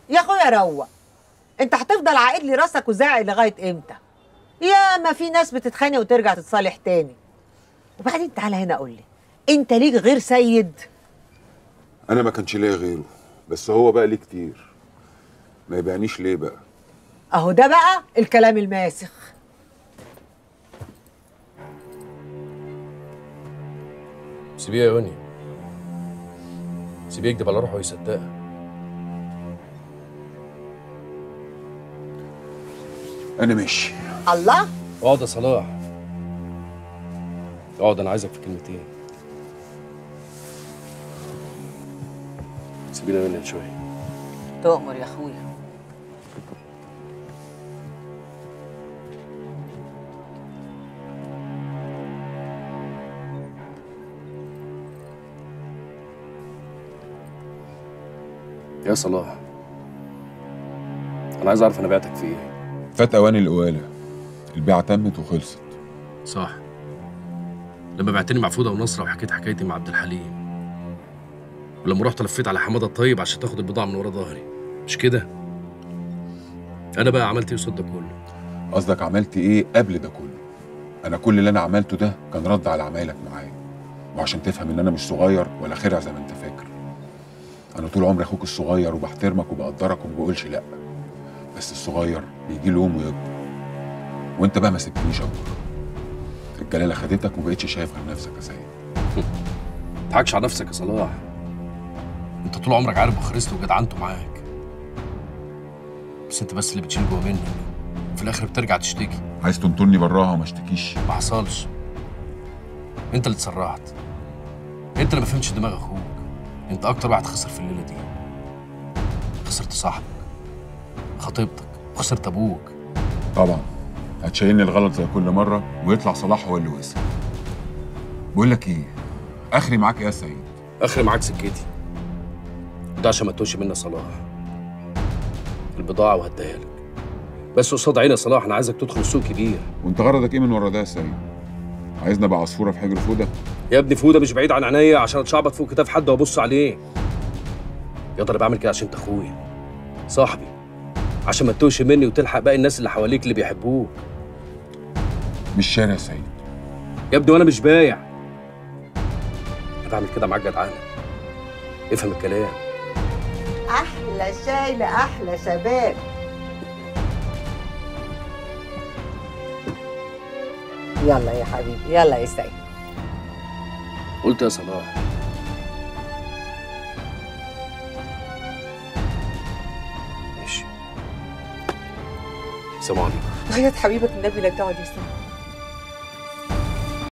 يا اخويا روق. انت هتفضل عاقد لي راسك وزاعق لغايه امتى؟ يا ما في ناس بتتخانق وترجع تتصالح تاني. وبعدين تعالى هنا قول لي، انت ليك غير سيد؟ انا ما كانش ليا غيره، بس هو بقى ليه كتير. ما يبيعنيش ليه بقى؟ اهو ده بقى الكلام الماسخ. سيبيه يا يوني، سيبيه يكدب على روحه ويصدقها. انا ماشي. الله. اقعد يا صلاح، اقعد، انا عايزك في كلمتين. سيبينا مني شويه. تؤمر يا اخويا. يا صلاح، انا عايز اعرف انا بعتك في ايه. فات اوان القواله، البيعه تمت وخلصت. صح، لما بعتني مع فوده ونصره وحكيت حكايتي مع عبد الحليم، ولما رحت لفيت على حماده الطيب عشان تاخد البضاعه من ورا ظهري، مش كده؟ انا بقى عملت ايه قصاد ده كله؟ قصدك عملت ايه قبل ده كله؟ انا كل اللي انا عملته ده كان رد على عمايلك معايا، وعشان تفهم ان انا مش صغير ولا خرع زي ما انت فاكر. انا طول عمري اخوك الصغير وبحترمك وبقدرك وما بقولش لا، بس الصغير بيجي له يوم ويكبر، وانت بقى ما سبتنيش اكبر. الجلاله خدتك وما بقتش شايف غير نفسك يا سيد. ما تضحكش على نفسك يا صلاح، انت طول عمرك عارف بخرست وجدعنته معاك، بس انت بس اللي بتشيل جوه منك، وفي الاخر بترجع تشتكي. عايز تنطرني براها وما اشتكيش؟ ما حصلش، انت اللي اتسرعت، انت اللي ما فهمتش دماغ اخوك. انت اكتر واحد خسر في الليله دي. خسرت صاحبك، خطيبتك، وخسرت ابوك. طبعا هتشيلني الغلط زي كل مره ويطلع صلاح هو اللي وسع. بقول لك ايه، اخري معاك ايه يا سيد؟ اخري معاك سكتي، وده عشان ما تتوهش مني يا صلاح. البضاعه وهديها لك، بس قصاد عيني يا صلاح انا عايزك تدخل سوق كبير. وانت غرضك ايه من ورا ده يا سيد؟ عايزني ابقى عصفوره في حجر فوده؟ يا ابني فوده مش بعيد عن عينيا عشان اتشعبط فوق كتاف حد وابص عليه. يا ترى بعمل كده عشان انت اخويا صاحبي، عشان ما تتوهش مني وتلحق باقي الناس اللي حواليك اللي بيحبوك. مش شارع يا سيد يا ابني وانا مش بايع، انا بعمل كده معاك جدعانه. افهم الكلام. احلى شاي لاحلى شباب. يلا يا حبيبي، يلا يا سيد. قلت يا صلاح. ماشي، سلام عليكم. غيرت حبيبك النبي لا تقعد يا سيد.